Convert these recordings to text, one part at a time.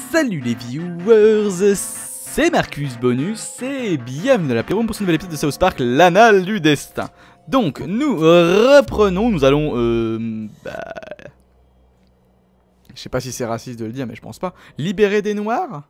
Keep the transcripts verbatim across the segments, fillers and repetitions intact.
Salut les viewers, c'est Marcus Bonus et bienvenue à la Playroom pour ce nouvel épisode de South Park, l'Annale du Destin. Donc nous reprenons, nous allons... Euh, bah, je sais pas si c'est raciste de le dire mais je pense pas. Libérer des noirs.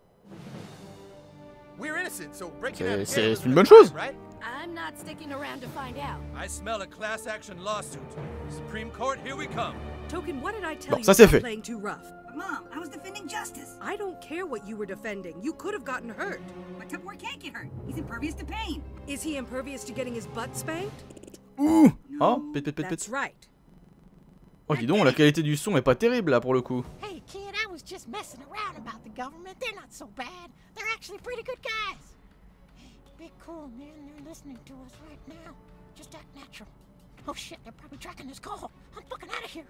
C'est une bonne chose. I'm not sticking around to find out. I smell a class action lawsuit. Supreme Court, here we come. Token, what did I tell Bon, you ça c'est about fait. playing too rough? Mom, I was defending justice. I don't care what you were defending. You could have gotten hurt. But Tupperware can't get hurt. He's impervious to pain. Is he impervious to getting his butt spanked? Ouh. Oh, pète pète pète That's pète. right. Oh dis donc, la qualité du son est pas terrible là pour le coup. Hey kid, I was just messing around about the government. They're not so bad. They're actually pretty good guys. Be cool, man. They're listening to us right now. Just act natural. Oh shit, they're probably tracking this call. I'm fucking out of here.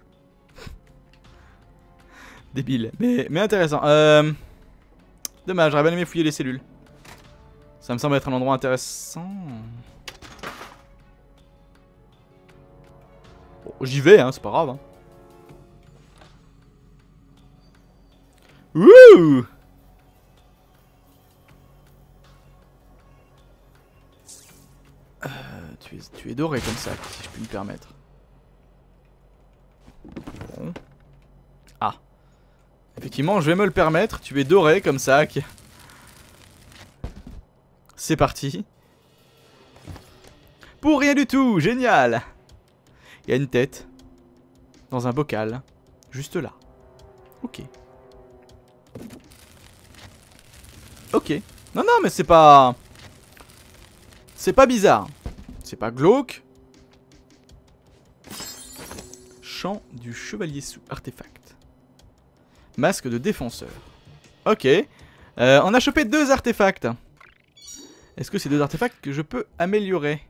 Débile, mais, mais intéressant. Euh... Dommage, j'aurais bien aimé fouiller les cellules. Ça me semble être un endroit intéressant. Bon, j'y vais, hein, c'est pas grave. Hein. Wouh! Euh, tu, es, tu es doré comme ça, si je puis me permettre. Bon. Ah. Effectivement, je vais me le permettre. Tu es doré comme ça. C'est parti. Pour rien du tout, génial. Il y a une tête. Dans un bocal. Juste là. Ok. Ok. Non, non, mais c'est pas... C'est pas bizarre. C'est pas glauque. Chant du chevalier sous artefact. Masque de défenseur. Ok. Euh, on a chopé deux artefacts. Est-ce que c'est deux artefacts que je peux améliorer?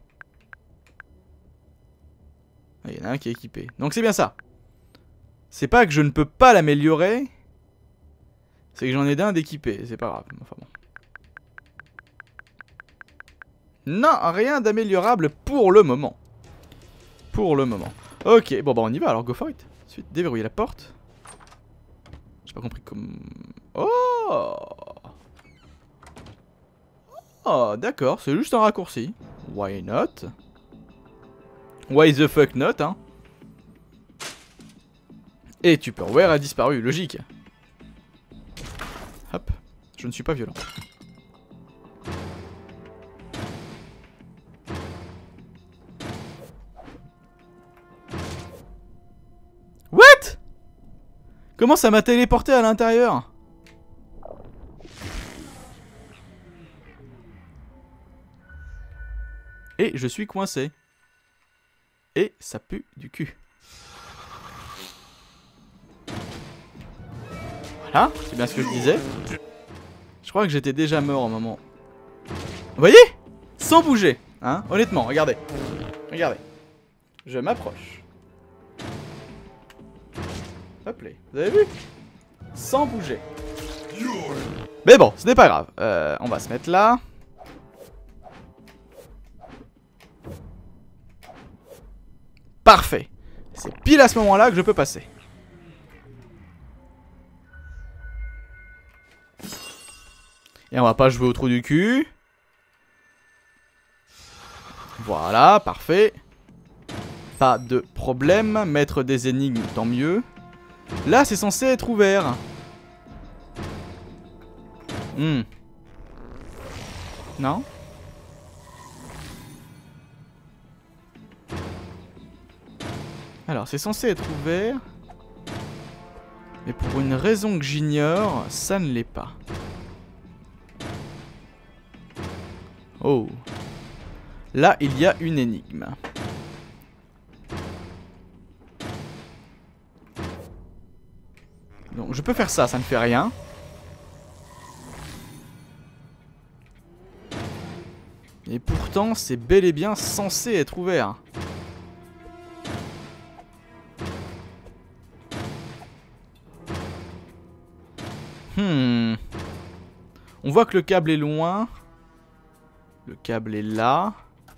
Il y en a un qui est équipé. Donc c'est bien ça. C'est pas que je ne peux pas l'améliorer. C'est que j'en ai d'un d'équipé. C'est pas grave. Enfin bon. Non, rien d'améliorable pour le moment. Pour le moment. Ok, bon bah on y va alors, go for it. Ensuite, déverrouiller la porte. J'ai pas compris comme... Oh Oh, d'accord, c'est juste un raccourci. Why not? Why the fuck not, hein? Et Tupperware a disparu, logique. Hop, je ne suis pas violent. What? Comment ça m'a téléporté à l'intérieur? Et je suis coincé. Et ça pue du cul. Voilà, c'est bien ce que je disais. Je crois que j'étais déjà mort au moment. Vous voyez? Sans bouger, hein? Honnêtement, regardez. Regardez. Je m'approche. Hop là, vous avez vu? Sans bouger. Mais bon, ce n'est pas grave. Euh, on va se mettre là. Parfait. C'est pile à ce moment-là que je peux passer. Et on va pas jouer au trou du cul. Voilà, parfait. Pas de problème. Mettre des énigmes, tant mieux. Là, c'est censé être ouvert. Hmm. Non? Alors, c'est censé être ouvert. Mais pour une raison que j'ignore, ça ne l'est pas. Oh. Là, il y a une énigme. Donc, je peux faire ça, ça ne fait rien. Et pourtant, c'est bel et bien censé être ouvert. Hmm. On voit que le câble est loin. Le câble est là.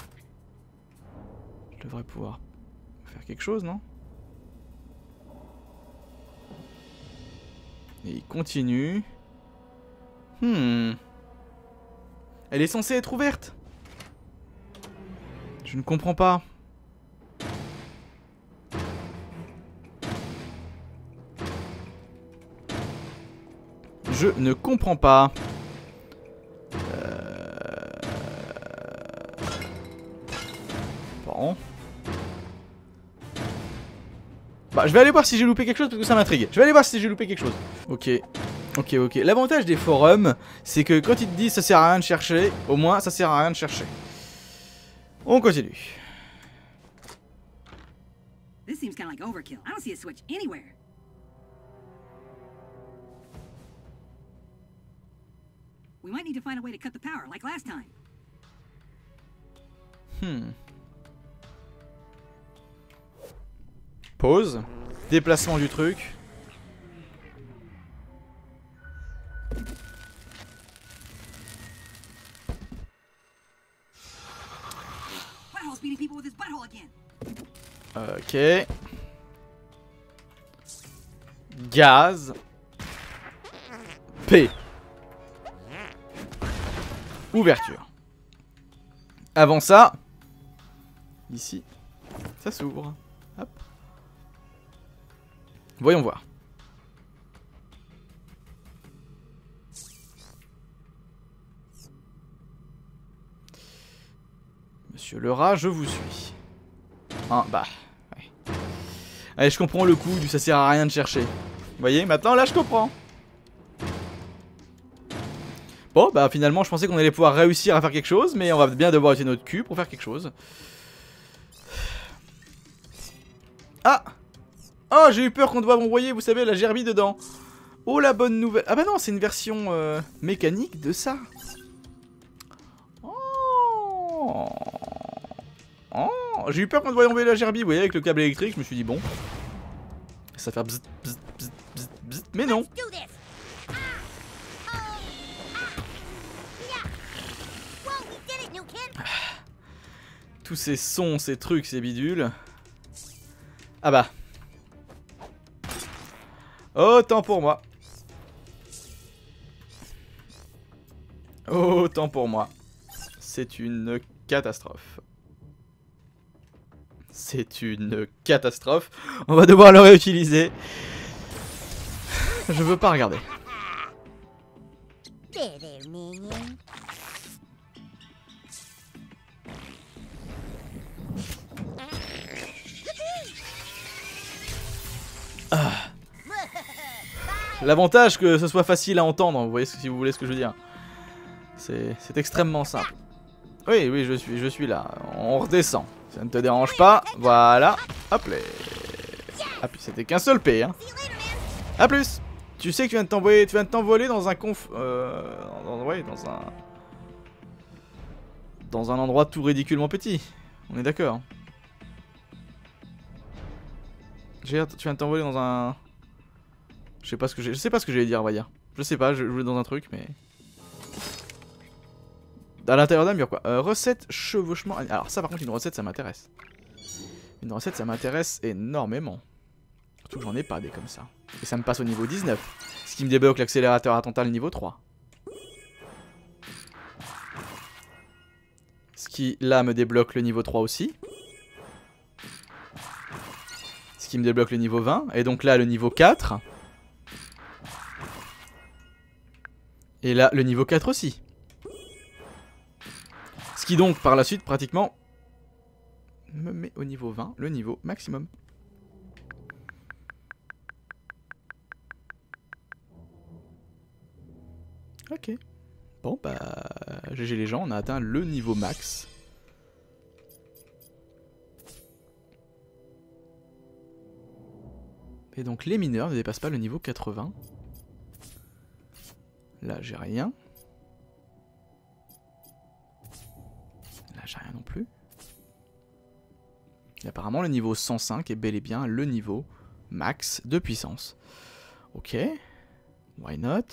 Je devrais pouvoir faire quelque chose, non? Et il continue. Hmm. Elle est censée être ouverte. Je ne comprends pas. Je ne comprends pas. Euh... Bon. Bah, je vais aller voir si j'ai loupé quelque chose parce que ça m'intrigue. Je vais aller voir si j'ai loupé quelque chose. Ok. Ok, ok. L'avantage des forums, c'est que quand ils te disent ça sert à rien de chercher, au moins ça sert à rien de chercher. On continue. This seems kind of like overkill. I don't see a switch anywhere. We might need to find a way to cut the power, like last time. Hmm. Pause. Déplacement du truc. Butthole's beating people with his butthole again. Ok. Gaz. P. Ouverture. Avant ça, ici, ça s'ouvre. Hop. Voyons voir. Monsieur le rat, je vous suis. Ah, bah, ouais. Allez, je comprends le coup du ça sert à rien de chercher. Vous voyez, maintenant, là, je comprends. Bon, bah finalement, je pensais qu'on allait pouvoir réussir à faire quelque chose, mais on va bien devoir utiliser notre cul pour faire quelque chose. Ah! Oh, j'ai eu peur qu'on doive envoyer, vous savez, la gerbille dedans. Oh, la bonne nouvelle. Ah bah non, c'est une version euh, mécanique de ça. Oh! Oh! J'ai eu peur qu'on doive envoyer la gerbille, vous voyez, avec le câble électrique, je me suis dit bon. Ça va faire bzz, bzz, bzz, bzz, bzz, mais non. Tous ces sons, ces trucs, ces bidules. Ah bah. Autant pour moi. Autant pour moi. C'est une catastrophe. C'est une catastrophe. On va devoir le réutiliser. Je veux pas regarder. Ah. L'avantage que ce soit facile à entendre, vous voyez si vous voulez ce que je veux dire. C'est extrêmement simple. Oui, oui, je suis, je suis là. On redescend. Ça ne te dérange pas. Voilà. Hop là. Ah, puis c'était qu'un seul P, hein. A plus. Tu sais que tu viens de t'envoyer, tu viens de t'envoler dans un conf, euh, dans, ouais, dans un, dans un endroit tout ridiculement petit. On est d'accord. Tu viens de t'envoler dans un, je sais pas ce que j'ai, je sais pas ce que j'allais dire, on va dire. Je sais pas, je voulais dans un truc, mais à l'intérieur d'un mur quoi. Euh, recette chevauchement. Alors ça par contre une recette ça m'intéresse. Une recette ça m'intéresse énormément. Surtout que j'en ai pas des comme ça. Et ça me passe au niveau dix-neuf. Ce qui me débloque l'accélérateur attentat niveau trois. Ce qui là me débloque le niveau trois aussi. Ce qui me débloque le niveau vingt. Et donc là le niveau quatre. Et là le niveau quatre aussi. Ce qui donc par la suite pratiquement me met au niveau vingt, le niveau maximum. Ok. Bon bah G G les gens, on a atteint le niveau max. Et donc les mineurs ne dépassent pas le niveau quatre-vingts. Là j'ai rien. Là j'ai rien non plus. Et apparemment le niveau cent cinq est bel et bien le niveau max de puissance. Ok. Why not?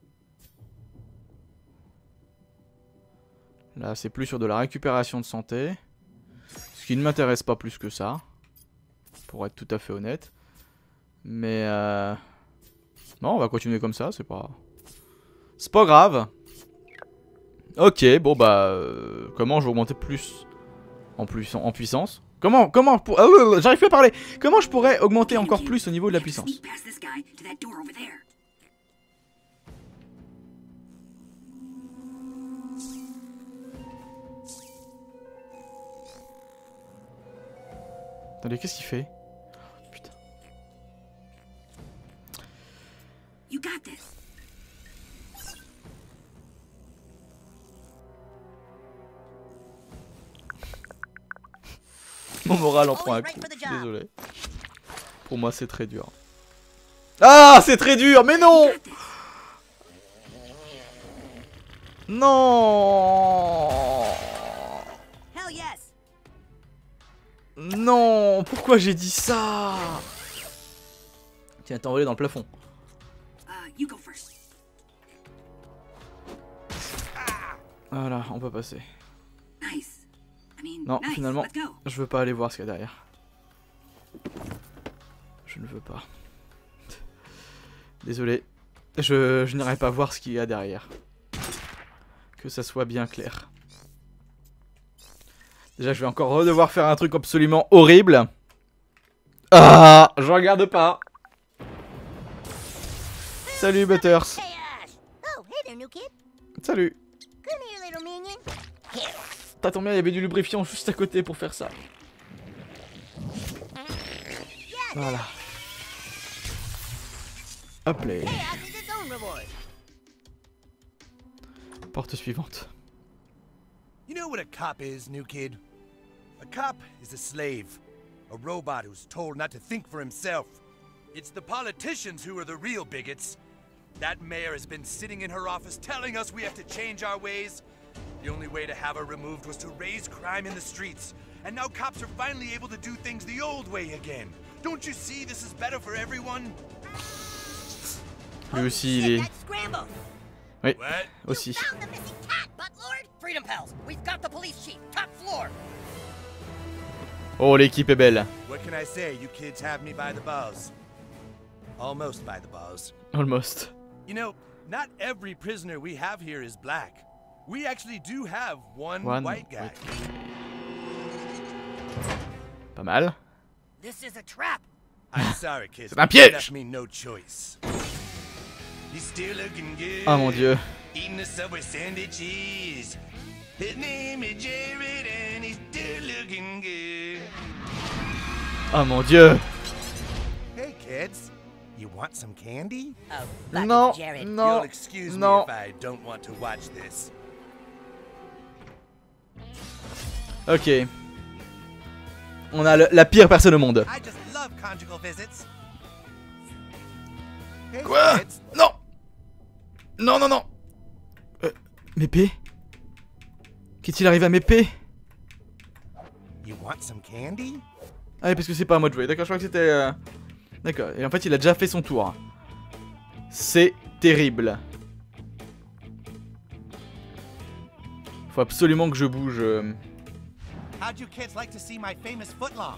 Là c'est plus sur de la récupération de santé. Ce qui ne m'intéresse pas plus que ça. Pour être tout à fait honnête. Mais euh... non, on va continuer comme ça, c'est pas... C'est pas grave. Ok, bon bah... Euh, comment je vais augmenter plus en, plus, en puissance? Comment, comment, pour... euh, j'arrive plus à parler. Comment je pourrais augmenter encore plus au niveau de la puissance? Attendez, qu'est-ce qu'il fait? Putain. You got this. Mon moral en prend un coup. Désolé. Pour moi, c'est très dur. Ah, c'est très dur, mais non! Non! Hell yes. Non! Pourquoi j'ai dit ça? Tiens, t'es envolé dans le plafond. Uh, you go first. Voilà, on peut passer. Nice. I mean, Non, nice. finalement, Let's go. je veux pas aller voir ce qu'il y a derrière. Je ne veux pas. Désolé. Je, je n'irai pas voir ce qu'il y a derrière. Que ça soit bien clair. Déjà, je vais encore devoir faire un truc absolument horrible. Ah, je regarde pas. Salut, Butters. Hey, Ash! Oh, hey there, new kid. Salut. Come here, little minion. Here. T'as tombé, il y avait du lubrifiant juste à côté pour faire ça. Voilà. Hop là. Hey, Ash is its own reward. Porte suivante. You know what a cop is, new kid? A cop is a slave. A robot who's told not to think for himself. It's the politicians who are the real bigots. That mayor has been sitting in her office telling us we have to change our ways. The only way to have her removed was to raise crime in the streets. And now cops are finally able to do things the old way again. Don't you see this is better for everyone? Lui aussi, il est... That's Scramble. Oui, What? aussi. Found the missing cat, Buttlord. Freedom Pals, we've got the police chief, top floor. Oh, l'équipe est belle. What can I say? You kids have me by the balls. Almost by the balls. Almost. You know, not every prisoner we have here is black. We actually do have one, One white guy. Pas mal. This is a trap. I'm sorry, kids. C'est un but you piège! left me no choice. He's still looking good. Ah mon dieu. Eating the Subway sandwiches. His name is Jared and he's still looking good. Ah mon dieu. Hey, kids. You want some candy? Oh, Non, Jared. non, You'll excuse non. me if I don't want to watch this. Ok. On a le- la pire personne au monde. I just love conjugal visits. Hey, Quoi? kids. Non. Non, non, non. Euh, mes P? Qu'est-il arrivé à mes P? You want some candy? Ah oui, parce que c'est pas à moi de jouer. D'accord, je crois que c'était... euh, D'accord, et en fait il a déjà fait son tour. C'est terrible. Faut absolument que je bouge. euh. How'd you kids like to see my famous footlong?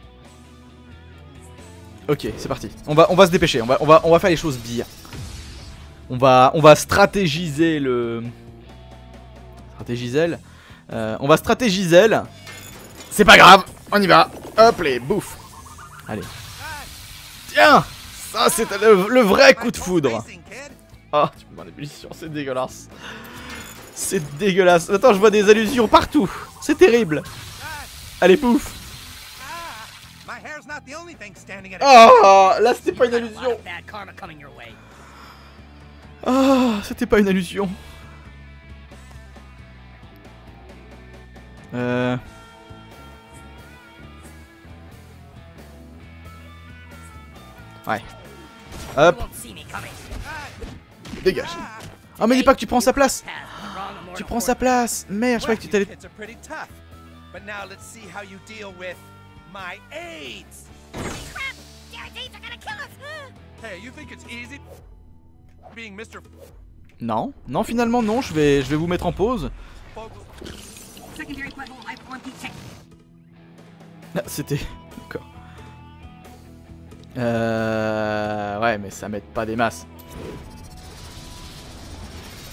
Ok, c'est parti. On va, on va se dépêcher. On va, on va, on va faire les choses bien. On va, on va stratégiser le. Stratégiser. Euh, on va stratégiser. C'est pas grave. On y va. Hop les, bouffe. Allez. Tiens, ça c'est le, le vrai coup de foudre. Ah, tu peux m'en ébullition, c'est dégueulasse. C'est dégueulasse. Attends, je vois des allusions partout. C'est terrible. Allez, pouf. Oh, là c'était pas une allusion. Ah, c'était pas une allusion. Euh... Ouais. Hop. Dégage. Ah mais dis pas que tu prends sa place. Tu prends sa place. Merde, je croyais que tu t'allais... But now let's see how you deal with my AIDS. Crap! Jared's aides are gonna kill us! Hey, you think it's easy being mister Non, non finalement non, je vais, je vais vous mettre en pause. Secondary butthole life check. Ah, c'était... D'accord. Euh... Ouais, mais ça m'aide pas des masses.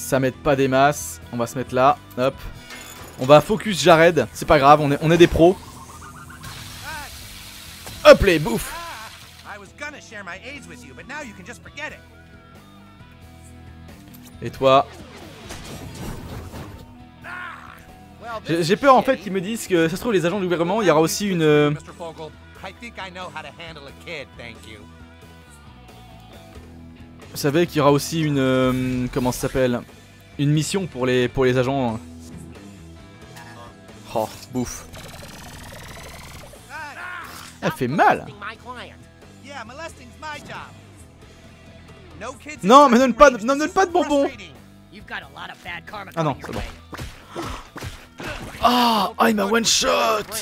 Ça m'aide pas des masses. On va se mettre là. Hop. On va focus Jared. C'est pas grave, on est, on est des pros. Hop les bouffe. Et toi? J'ai peur en fait qu'ils me disent que ça se trouve les agents du gouvernement, il y aura aussi une... Euh... Vous savez qu'il y aura aussi une... Euh, comment ça s'appelle? Une mission pour les, pour les agents. Oh, bouffe. Elle fait mal. Non, mais donne pas, ne donne pas de bonbons. Ah non, c'est bon. Ah, oh, il m'a one shot.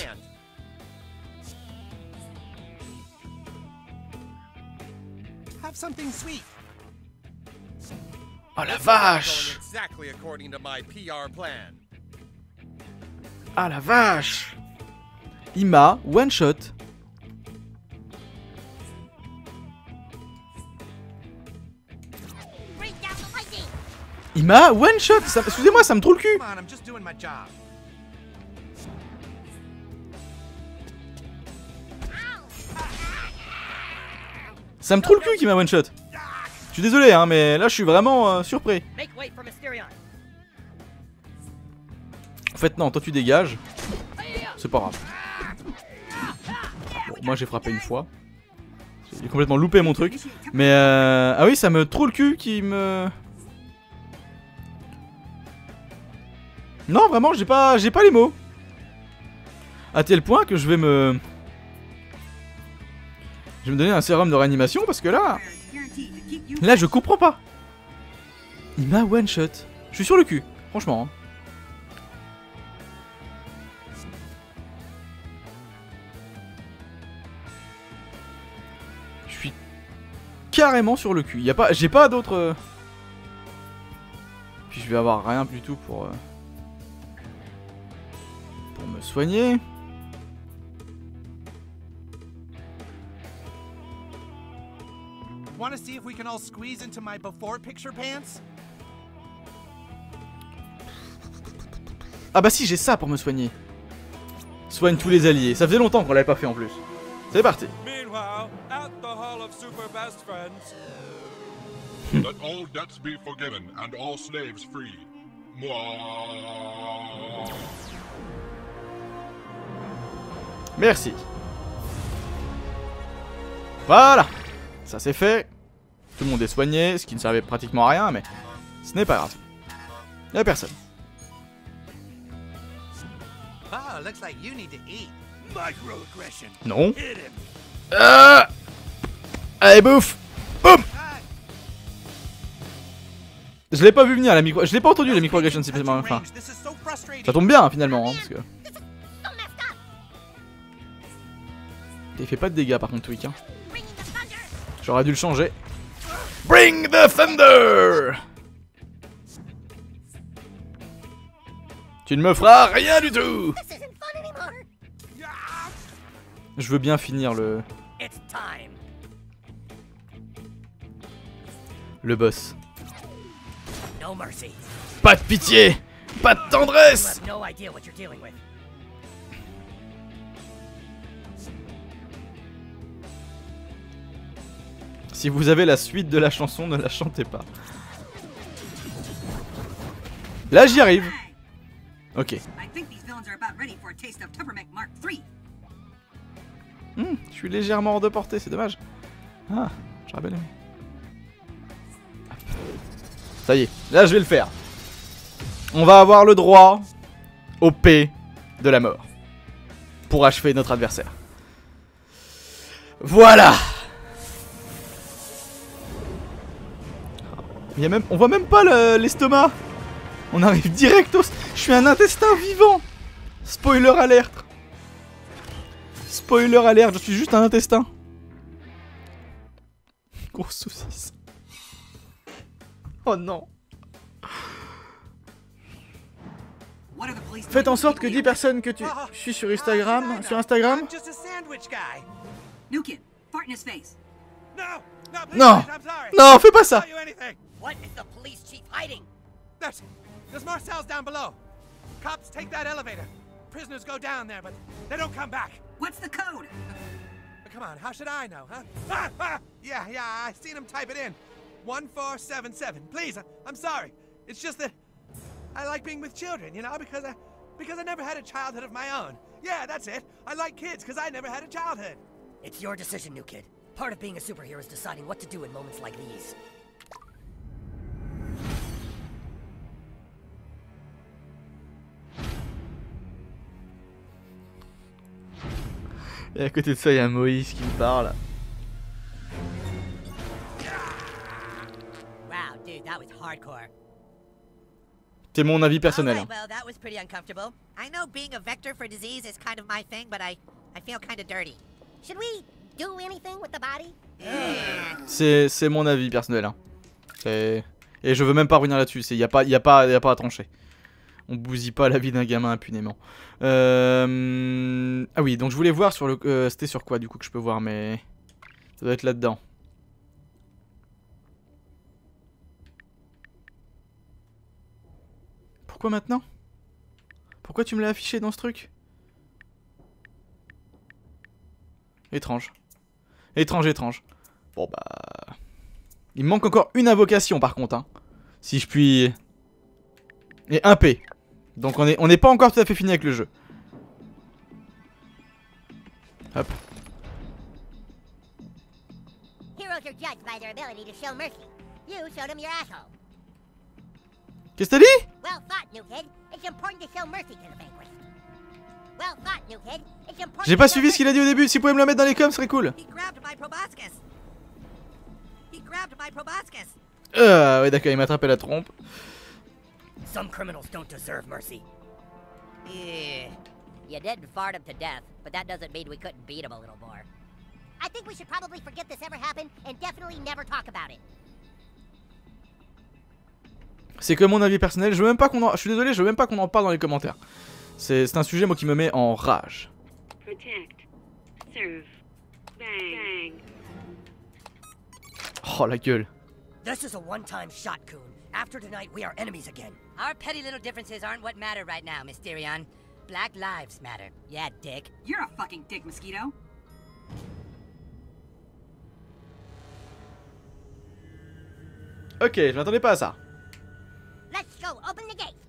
Oh la vache. Ah la vache. Il m'a one shot. Il m'a one shot. Excusez-moi, ça me trouve le cul. Ça me trouve le cul qui m'a one shot. Je suis désolé hein, mais là je suis vraiment euh, surpris. En fait non, toi tu dégages. C'est pas grave. Bon, moi j'ai frappé une fois. J'ai complètement loupé mon truc. Mais euh... ah oui, ça me trouve le cul qui me... Non vraiment j'ai pas j'ai pas les mots. À tel point que je vais me... Je vais me donner un sérum de réanimation parce que là... Là je comprends pas. Il m'a one shot. Je suis sur le cul, franchement. Je suis carrément sur le cul. Y a pas, j'ai pas d'autres. Puis je vais avoir rien du tout pour euh... pour me soigner. Want to see if we can all squeeze into my before picture pants? Ah bah si, j'ai ça pour me soigner. Soigne tous les alliés. Ça faisait longtemps qu'on l'avait pas fait en plus. C'est parti. Meanwhile, at the Hall of Super Best Friends. Let all debts be forgiven and all slaves free. Mouah. Merci. Voilà. Ça c'est fait. Tout le monde est soigné, ce qui ne servait pratiquement à rien, mais ce n'est pas grave. Il n'y a personne. Non. Euh... Allez, bouffe. Boum. Je l'ai pas vu venir la micro... Je l'ai pas entendu la microagression, c'est enfin... Ça tombe bien finalement, hein, parce que... Il fait pas de dégâts par contre Twig, hein. J'aurais dû le changer. Bring the thunder. Tu ne me feras rien du tout. Je veux bien finir le... Le boss. Pas de pitié. Pas de tendresse. Si vous avez la suite de la chanson, ne la chantez pas. Là, j'y arrive. Ok. Hmm, je suis légèrement hors de portée, c'est dommage. Ah, j'aurais bien aimé. Ça y est, là je vais le faire. On va avoir le droit au P de la mort. Pour achever notre adversaire. Voilà. Il y a même, on voit même pas l'estomac. On arrive direct au... Je suis un intestin vivant. Spoiler alerte. Spoiler alerte, je suis juste un intestin. Grosse saucisse. Oh non. Faites en sorte que dix personnes que tu suis sur Instagram, sur Instagram. Non, non, fais pas ça. What is the police chief hiding? There's more cells down below. Cops take that elevator. Prisoners go down there, but they don't come back. What's the code? Come on, how should I know, huh? Ah, ah, yeah, yeah, I seen him type it in. one four seven seven. Please, I, I'm sorry. It's just that I like being with children, you know, because I, because I never had a childhood of my own. Yeah, that's it. I like kids because I never had a childhood. It's your decision, new kid. Part of being a superhero is deciding what to do in moments like these. Et à côté de ça, il y a Moïse qui me parle. Wow, dude, that was hardcore. C'est mon avis personnel. Alright, well, that was pretty uncomfortable. I know being a vector for disease is kind of my thing, but I, I feel kind of dirty. Should we do anything with the body? C'est c'est mon avis personnel. Hein. Et je veux même pas revenir là-dessus. Il y a pas y a pas y a pas à trancher. On bousille pas la vie d'un gamin impunément. Euh... Ah oui, donc je voulais voir sur le... Euh, c'était sur quoi du coup que je peux voir, mais... Ça doit être là-dedans. Pourquoi maintenant? Pourquoi tu me l'as affiché dans ce truc? Étrange. Étrange, étrange. Bon bah... Il me manque encore une invocation par contre. Hein. Si je puis... Et un P. Donc on est on n'est pas encore tout à fait fini avec le jeu. Hop. Heroes are judged by their ability to show mercy. You showed him your asshole. Qu'est-ce que t'as dit? Well thought, new kid. It's important to show mercy to the vanquished. Well thought, new kid. It's important. J'ai pas suivi ce qu'il a dit au début. Si vous pouvez me le mettre dans les coms, ce serait cool. He grabbed my proboscis. He grabbed my proboscis. Euh, ouais d'accord, il m'a attrapé la trompe. Some criminals don't deserve mercy. Yeah. You didn't fart him to death, but that doesn't mean we couldn't beat him a little more. I think we should probably forget this ever happened and definitely never talk about it. C'est que mon avis personnel. Je veux même pas qu'on en... Je suis désolé, je veux même pas qu'on en parle dans les commentaires. C'est un sujet moi qui me met en rage. Protect. Serve. Bang. Oh la gueule. This is a one-time shot, Coon. After tonight, we are enemies again. Our petty little differences aren't what matter right now, Mysterion. Black lives matter. Yeah, dick. You're a fucking dick, Mosquito. Ok, je m'attendais pas à ça. Let's go. Open the gate.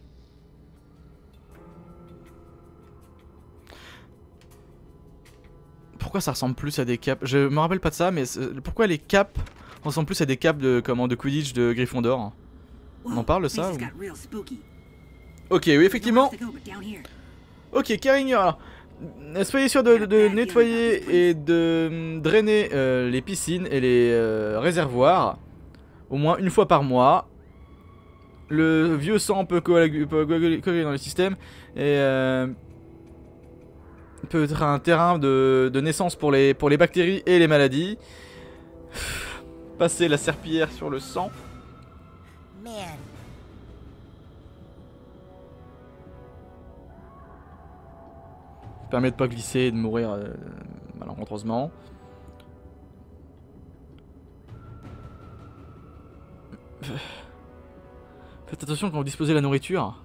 Pourquoi ça ressemble plus à des capes? Je me rappelle pas de ça, mais pourquoi les capes ressemblent plus à des capes de comment de Quidditch de Gryffondor? On en parle de ça ou... Ok, oui, effectivement. Ok, Carringer, alors. Soyez sûr de, de, de nettoyer et de drainer euh, les piscines et les euh, réservoirs au moins une fois par mois. Le vieux sang peut coaguler dans le système et euh, peut être un terrain de, de naissance pour les, pour les bactéries et les maladies. Passer la serpillière sur le sang. Man. Permet de pas glisser et de mourir euh, malencontreusement. Faites attention quand vous disposez la nourriture.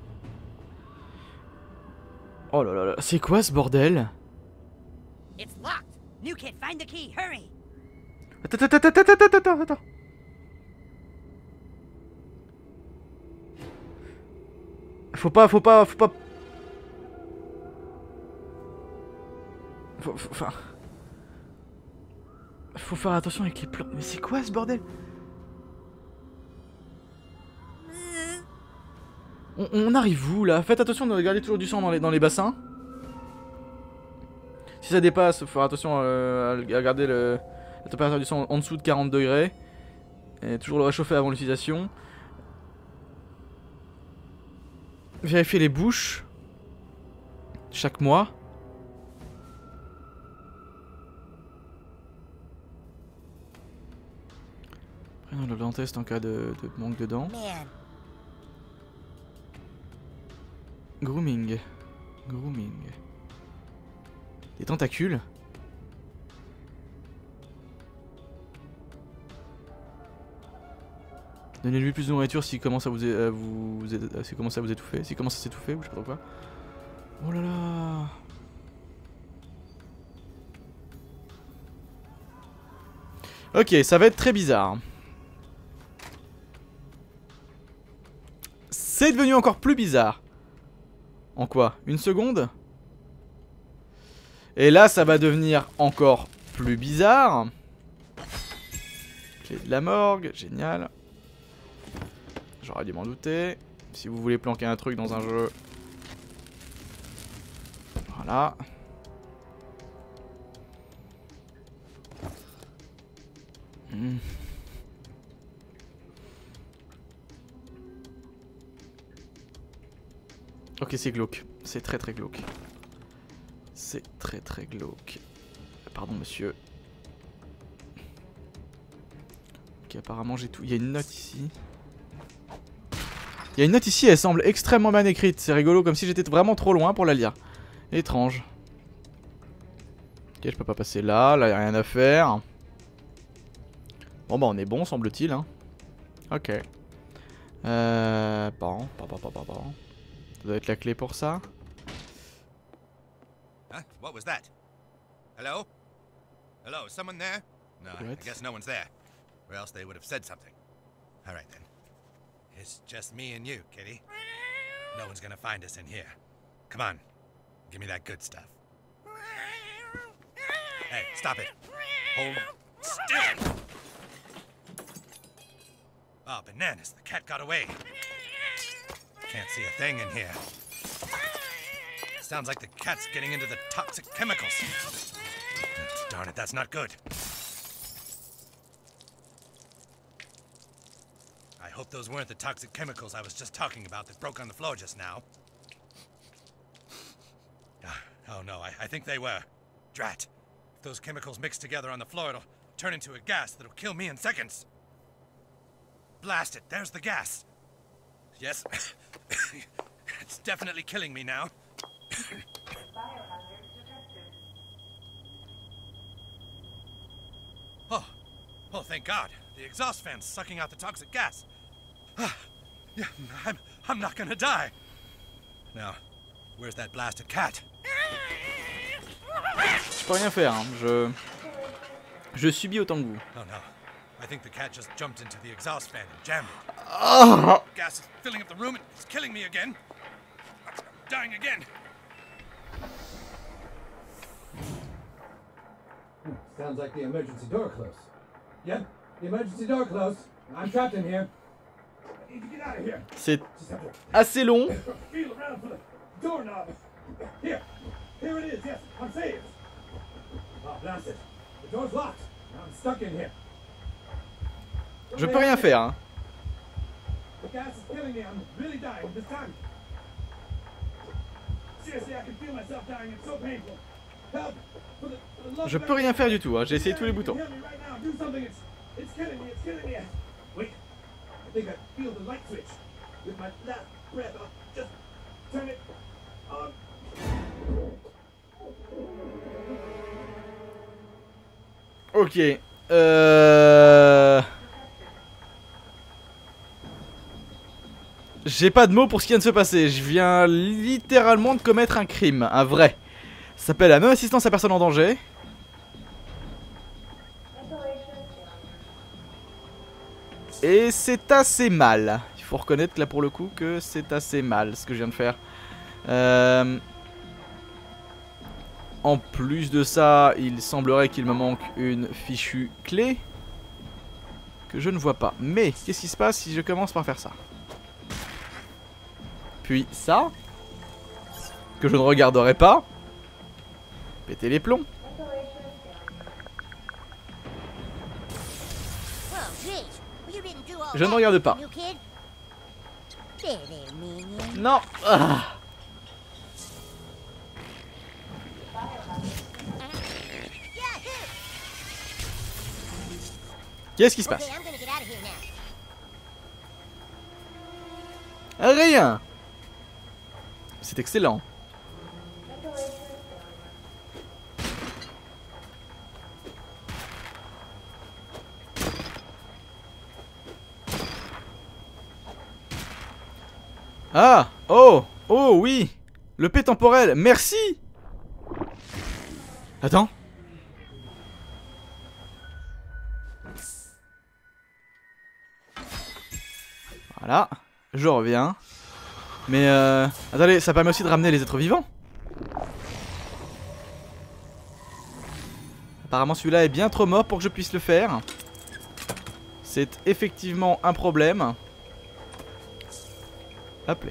Oh là là là, c'est quoi ce bordel? It's locked. New kid, find the key. Hurry. Attends, attends, attends, attends, attends, attends, attends. Faut pas, faut pas, faut pas... Faut, faut, enfin... Faut faire attention avec les plans. Mais c'est quoi ce bordel? on, on arrive où là? Faites attention de garder toujours du sang dans les, dans les bassins. Si ça dépasse, faut faire attention euh, à garder le, la température du sang en dessous de quarante degrés. Et toujours le réchauffer avant l'utilisation. Vérifier les bouches. Chaque mois. Prenons le dentiste en cas de, de manque de dents. Man. Grooming. Grooming. Des tentacules. Donnez-lui plus de nourriture s'il commence à vous, é- à vous, vous é- s'il commence à vous étouffer. S'il commence à s'étouffer, ou je sais pas trop quoi. Oh là là. Ok, ça va être très bizarre. C'est devenu encore plus bizarre. En quoi? Une seconde? Et là, ça va devenir encore plus bizarre. Clé de la morgue, génial. J'aurais dû m'en douter. Si vous voulez planquer un truc dans un jeu. Voilà. Hmm. Ok, c'est glauque. C'est très très glauque. C'est très très glauque. Pardon, monsieur. Ok, apparemment j'ai tout. Il y a une note ici. Il y a une note ici, elle semble extrêmement bien écrite. C'est rigolo, comme si j'étais vraiment trop loin pour la lire. Étrange. Ok, je peux pas passer là. Là, il n'y a rien à faire. Bon, bah, on est bon, semble-t-il. Hein. Ok. Euh. Bon, bon, bon, bon, bon, bon. Ça doit être la clé pour ça. Huh? What was that? Hello? Hello, someone there? No, I What? guess no one's there. Or else they would have said something. All right then. It's just me and you, kitty. No one's gonna find us in here. Come on. Give me that good stuff. Hey, stop it. Hold still. Oh, bananas. The cat got away. Can't see a thing in here. Sounds like the cat's getting into the toxic chemicals. Darn it, that's not good. I hope those weren't the toxic chemicals I was just talking about that broke on the floor just now. Oh no, I, I think they were. Drat. If those chemicals mix together on the floor, it'll turn into a gas that'll kill me in seconds. Blast it, there's the gas. Yes, it's definitely killing me now. Oh, oh, thank God. The exhaust fan's sucking out the toxic gas. Yeah, I'm, I'm not gonna die. Now, where's that blasted cat? Je peux rien faire, hein. je... Je subis autant que vous. Oh no, I think the cat just jumped into the exhaust fan and jammed it. Oh. Gas is filling up the room and it's killing me again. I'm dying again. Sounds like the emergency door closed. Yep, the emergency door closed. I'm trapped in here. I need to get out of here. C'est assez long. Feel around for the doorknob. Here, here it is. Yes, I'm saved. Oh, blast it. The door's locked. I'm stuck in here. Je peux rien faire. Hein. The gas is killing me. I'm really dying this time. Seriously, I can feel myself dying. It's so painful. Help. For the, for the love Je of peux rien faire du tout. Hein. J'ai essayé tous les boutons. Help me right now. Do something. It's, it's killing me. It's killing me. Wait. I think I feel the light switch. With my last breath, I'll just turn it on. Ok. Euh... J'ai pas de mots pour ce qui vient de se passer. Je viens littéralement de commettre un crime. Un vrai. Ça s'appelle la non-assistance à personne en danger. Et c'est assez mal. Il faut reconnaître là pour le coup que c'est assez mal ce que je viens de faire. Euh... En plus de ça, il semblerait qu'il me manque une fichue clé que je ne vois pas. Mais qu'est-ce qui se passe si je commence par faire ça? Puis ça, que je ne regarderai pas. Péter les plombs. Je ne regarde pas. Non. Ah. Qu'est-ce qui se passe? Rien. C'est excellent. Ah, oh, oh oui. Le P temporel, merci. Attends. Voilà, je reviens. Mais euh... attendez, ça permet aussi de ramener les êtres vivants. Apparemment celui-là est bien trop mort pour que je puisse le faire. C'est effectivement un problème. Hop là.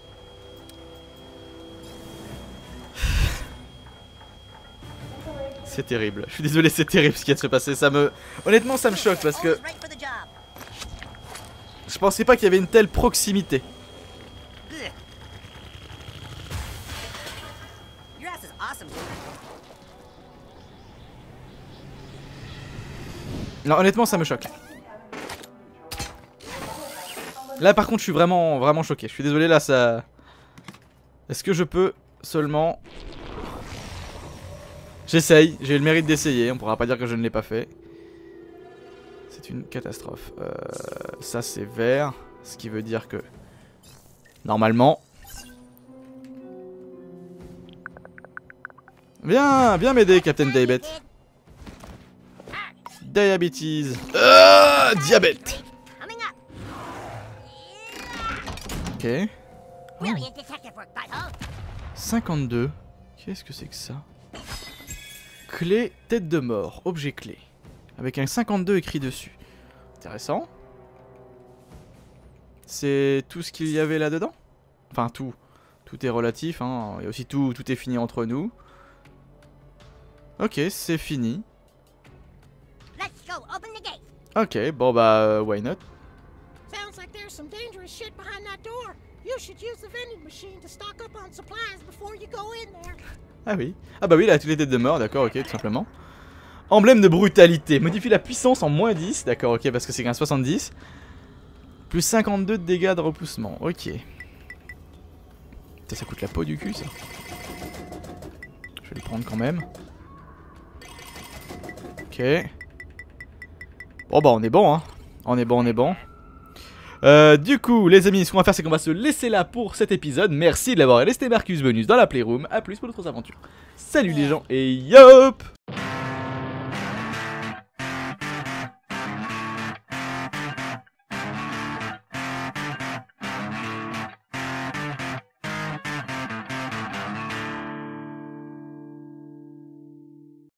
C'est terrible, je suis désolé, c'est terrible ce qui vient de se passer. Ça me... Honnêtement ça me choque parce que je pensais pas qu'il y avait une telle proximité. Non, honnêtement ça me choque. Là par contre je suis vraiment vraiment choqué. Je suis désolé là ça... Est-ce que je peux seulement... J'essaye, j'ai le mérite d'essayer, on pourra pas dire que je ne l'ai pas fait. C'est une catastrophe. Euh, ça c'est vert, ce qui veut dire que... Normalement... Viens, viens m'aider Captain Daybet. Diabetes. Euh, diabète. Ok. Oh. cinquante-deux. Qu'est-ce que c'est que ça? Clé tête de mort. Objet clé. Avec un cinquante-deux écrit dessus. Intéressant. C'est tout ce qu'il y avait là-dedans? Enfin tout. Tout est relatif. Hein. Il y a aussi tout, tout est fini entre nous. Ok, c'est fini. Ok, bon bah, why not? Sounds like there's some dangerous shit behind that door. You should use the vending machine to stock up on supplies before you go in there. Ah oui. Ah bah oui, il a toutes les têtes de mort, d'accord, ok, tout simplement. Emblème de brutalité. Modifie la puissance en moins dix, d'accord, ok, parce que c'est qu'un soixante-dix. Plus cinquante-deux de dégâts de repoussement, ok. Ça, ça coûte la peau du cul, ça. Je vais le prendre quand même. Ok. Bon bah on est bon, hein. On est bon, on est bon. Euh, du coup, les amis, ce qu'on va faire, c'est qu'on va se laisser là pour cet épisode. Merci de l'avoir resté Marcus Bonus dans la Playroom. A plus pour d'autres aventures. Salut les gens et yop!